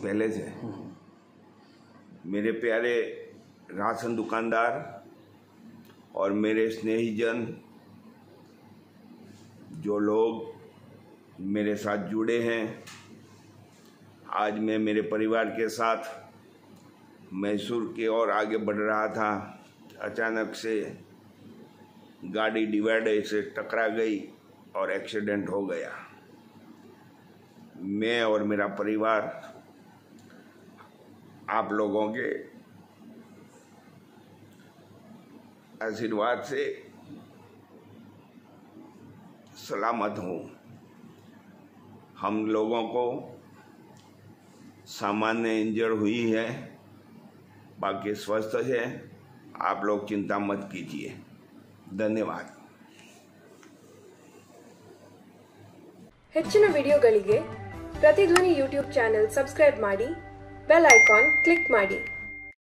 पहले से। मेरे प्यारे राशन दुकानदार और मेरे स्नेहीजन, जो लोग मेरे साथ जुड़े हैं, आज मैं मेरे परिवार के साथ मैसूर की ओर आगे बढ़ रहा था। अचानक से गाड़ी डिवाइडर से टकरा गई और एक्सीडेंट हो गया। मैं और मेरा परिवार आप लोगों के आशीर्वाद से सलामत हूँ। हम लोगों को सामान्य इंजर हुई है, बाकी स्वस्थ है। आप लोग चिंता मत कीजिए। ಧನ್ಯವಾದ। ಹೆಚ್ಚಿನ ವಿಡಿಯೋಗಳಿಗೆ ಪ್ರತಿಧ್ವನಿ ಯೂಟ್ಯೂಬ್ ಚಾನೆಲ್ ಸಬ್ಸ್ಕ್ರೈಬ್ ಮಾಡಿ, ಬೆಲ್ ಐಕಾನ್ ಕ್ಲಿಕ್ ಮಾಡಿ।